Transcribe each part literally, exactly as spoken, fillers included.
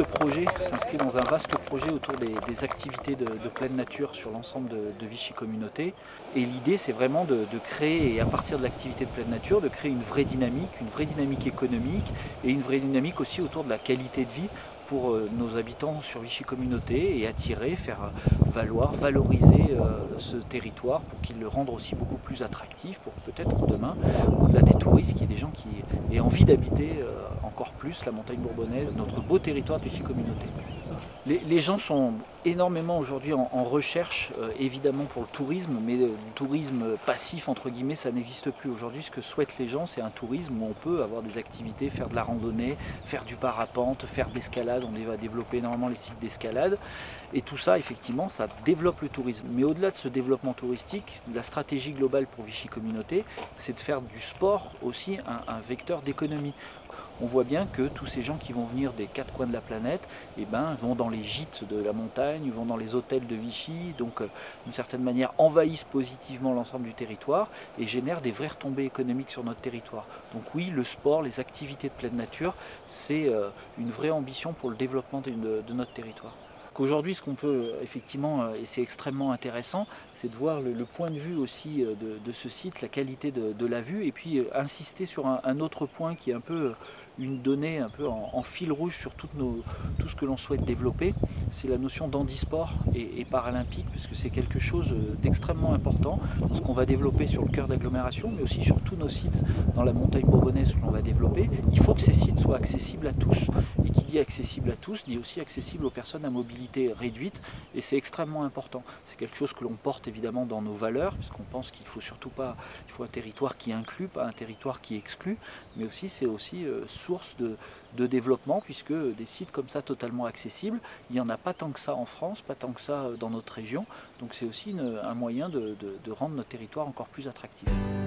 vaste projet, s'inscrit dans un vaste projet autour des, des activités de, de pleine nature sur l'ensemble de, de Vichy Communauté. Et l'idée, c'est vraiment de, de créer, et à partir de l'activité de pleine nature, de créer une vraie dynamique, une vraie dynamique économique et une vraie dynamique aussi autour de la qualité de vie pour nos habitants sur Vichy Communauté et attirer, faire valoir, valoriser ce territoire pour qu'il le rende aussi beaucoup plus attractif pour peut-être demain, au-delà des touristes, qu'il y ait des gens qui aient envie d'habiter encore plus la montagne bourbonnaise, notre beau territoire de Vichy Communauté. Les, les gens sont énormément aujourd'hui en, en recherche, euh, évidemment pour le tourisme, mais le tourisme passif, entre guillemets, ça n'existe plus. Aujourd'hui, ce que souhaitent les gens, c'est un tourisme où on peut avoir des activités, faire de la randonnée, faire du parapente, faire de l'escalade. On va développer énormément les sites d'escalade. Et tout ça, effectivement, ça développe le tourisme. Mais au-delà de ce développement touristique, la stratégie globale pour Vichy Communauté, c'est de faire du sport aussi un, un vecteur d'économie. On voit bien que tous ces gens qui vont venir des quatre coins de la planète eh ben, vont dans les gîtes de la montagne, vont dans les hôtels de Vichy, donc d'une certaine manière envahissent positivement l'ensemble du territoire et génèrent des vraies retombées économiques sur notre territoire. Donc oui, le sport, les activités de pleine nature, c'est une vraie ambition pour le développement de, de notre territoire. Qu'aujourd'hui, ce qu'on peut effectivement, et c'est extrêmement intéressant, c'est de voir le, le point de vue aussi de, de ce site, la qualité de, de la vue, et puis insister sur un, un autre point qui est un peu une donnée un peu en, en fil rouge sur toutes nos, tout ce que l'on souhaite développer, c'est la notion d'handisport et, et paralympique, parce que c'est quelque chose d'extrêmement important dans ce qu'on va développer sur le cœur d'agglomération, mais aussi sur tous nos sites dans la montagne bourbonnaise que l'on va développer. Il faut que ces sites soient accessibles à tous. Et qui dit accessible à tous, dit aussi accessible aux personnes à mobilité réduite, et c'est extrêmement important. C'est quelque chose que l'on porte évidemment dans nos valeurs, puisqu'on pense qu'il faut surtout pas, il faut un territoire qui inclut, pas un territoire qui exclut, mais aussi c'est aussi euh, source de, de développement, puisque des sites comme ça totalement accessibles, il n'y en a pas tant que ça en France, pas tant que ça dans notre région, donc c'est aussi une, un moyen de, de, de rendre notre territoire encore plus attractif.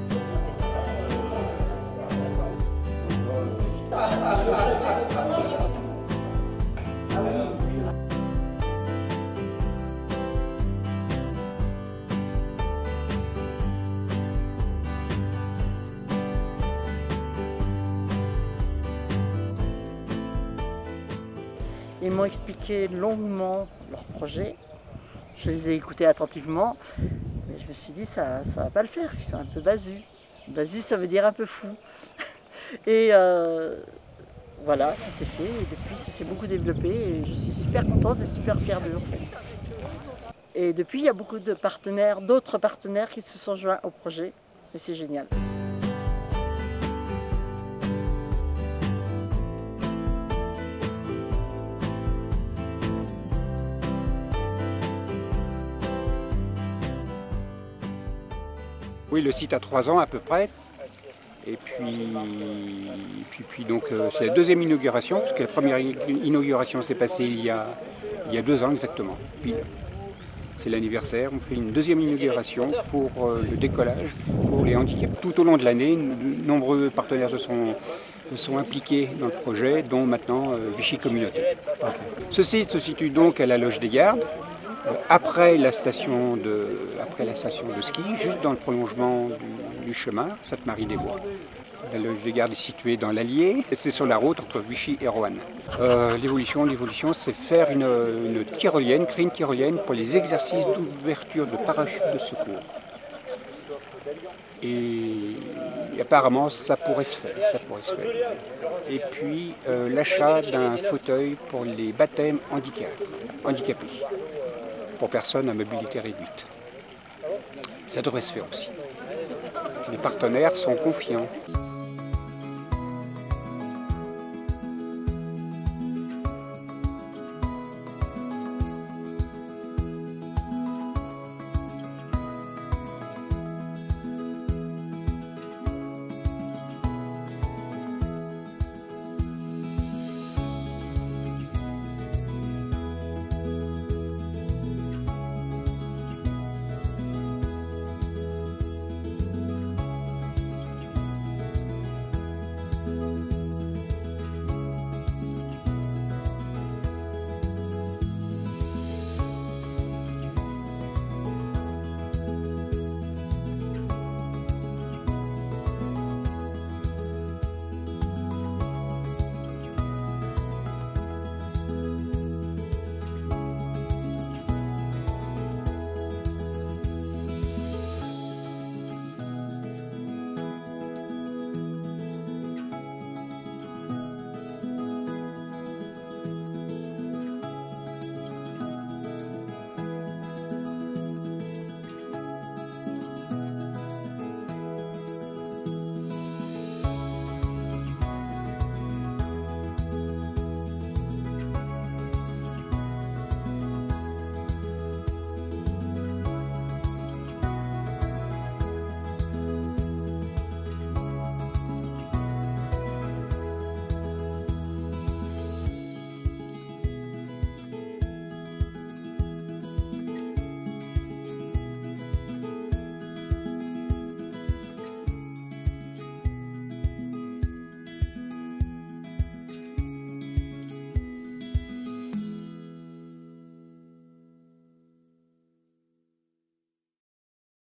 Ils m'ont expliqué longuement leur projet. Je les ai écoutés attentivement, mais je me suis dit ça ne va pas le faire, ils sont un peu basus. Basus, ça veut dire un peu fou. Et euh, voilà, ça s'est fait, et depuis ça s'est beaucoup développé, et je suis super contente et super fière d'eux en fait. Et depuis, il y a beaucoup de partenaires, d'autres partenaires qui se sont joints au projet, et c'est génial. Oui, le site a trois ans à peu près. Et puis, puis, puis donc euh, c'est la deuxième inauguration, parce que la première inauguration s'est passée il y, a, il y a deux ans exactement, pile. C'est l'anniversaire, on fait une deuxième inauguration pour euh, le décollage, pour les handicapés. Tout au long de l'année, de nombreux partenaires se sont, se sont impliqués dans le projet, dont maintenant euh, Vichy Communauté. Okay. Ce site se situe donc à la Loge des Gardes, euh, après, la station de, après la station de ski, juste dans le prolongement du, du chemin, Sainte-Marie-des-Bois. La Loge des Gardes est située dans l'Allier, et c'est sur la route entre Vichy et Roanne. Euh, l'évolution, l'évolution, c'est faire une, une tyrolienne, créer une tyrolienne pour les exercices d'ouverture de parachute de secours. Et, et apparemment, ça pourrait se faire, ça pourrait se faire. Et puis, euh, l'achat d'un fauteuil pour les baptêmes handicap, handicapés, pour personnes à mobilité réduite. Ça devrait se faire aussi. Les partenaires sont confiants.